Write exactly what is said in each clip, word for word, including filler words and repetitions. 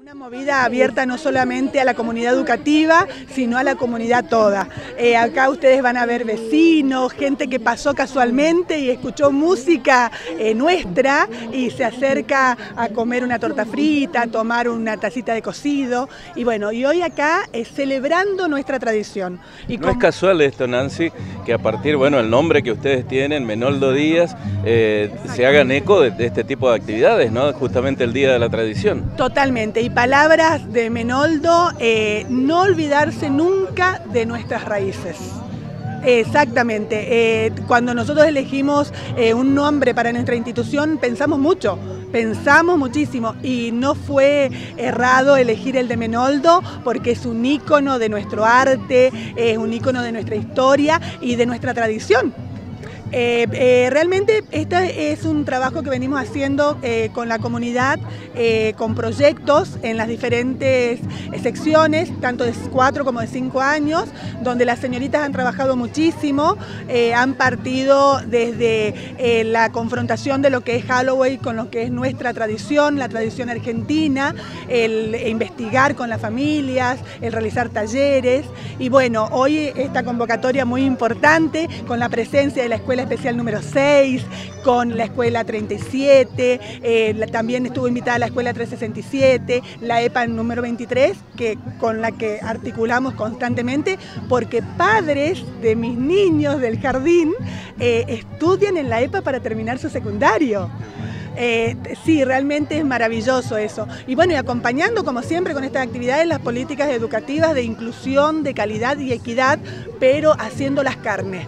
Una movida abierta no solamente a la comunidad educativa, sino a la comunidad toda. Eh, acá ustedes van a ver vecinos, gente que pasó casualmente y escuchó música eh, nuestra y se acerca a comer una torta frita, a tomar una tacita de cocido. Y bueno, y hoy acá es celebrando nuestra tradición. Y no como... es casual esto, Nancy, que a partir, bueno, el nombre que ustedes tienen, Menoldo Díaz, eh, se hagan eco de, de este tipo de actividades, ¿no? Justamente el Día de la Tradición. Totalmente. Y palabras de Menoldo, eh, no olvidarse nunca de nuestras raíces. Exactamente. Eh, cuando nosotros elegimos eh, un nombre para nuestra institución, pensamos mucho, pensamos muchísimo y no fue errado elegir el de Menoldo porque es un ícono de nuestro arte, es un ícono de nuestra historia y de nuestra tradición. Eh, eh, realmente este es un trabajo que venimos haciendo eh, con la comunidad, eh, con proyectos en las diferentes secciones, tanto de cuatro como de cinco años, donde las señoritas han trabajado muchísimo, eh, han partido desde eh, la confrontación de lo que es Halloween con lo que es nuestra tradición, la tradición argentina, el investigar con las familias, el realizar talleres y bueno, hoy esta convocatoria muy importante con la presencia de la Escuela Especial número seis, con la Escuela treinta y siete, eh, la, también estuvo invitada la Escuela trescientos sesenta y siete, la E P A número veintitrés, que, con la que articulamos constantemente, porque padres de mis niños del jardín eh, estudian en la E P A para terminar su secundario. Eh, sí, realmente es maravilloso eso. Y bueno, y acompañando como siempre con estas actividades las políticas educativas de inclusión, de calidad y equidad, pero haciendo las carnes.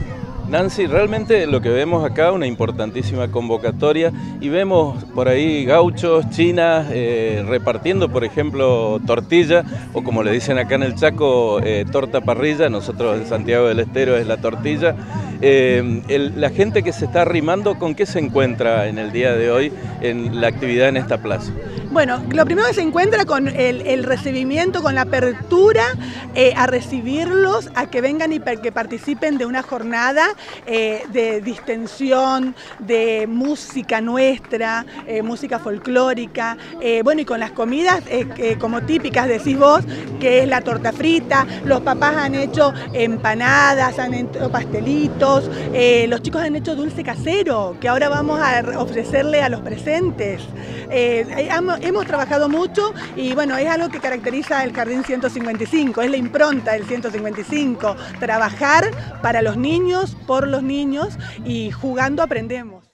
Nancy, realmente lo que vemos acá, una importantísima convocatoria y vemos por ahí gauchos, chinas, eh, repartiendo por ejemplo tortilla o como le dicen acá en el Chaco, eh, torta parrilla, nosotros en Santiago del Estero es la tortilla. Eh, el, la gente que se está arrimando, ¿con qué se encuentra en el día de hoy en la actividad en esta plaza? Bueno, lo primero que se encuentra con el, el recibimiento, con la apertura eh, a recibirlos, a que vengan y que participen de una jornada eh, de distensión, de música nuestra, eh, música folclórica, eh, bueno, y con las comidas eh, eh, como típicas, decís vos, que es la torta frita, los papás han hecho empanadas, han hecho pastelitos, eh, los chicos han hecho dulce casero, que ahora vamos a ofrecerle a los presentes. Eh, hemos, hemos trabajado mucho y bueno, es algo que caracteriza el Jardín ciento cincuenta y cinco, es la impronta del ciento cincuenta y cinco, trabajar para los niños, por los niños y jugando aprendemos.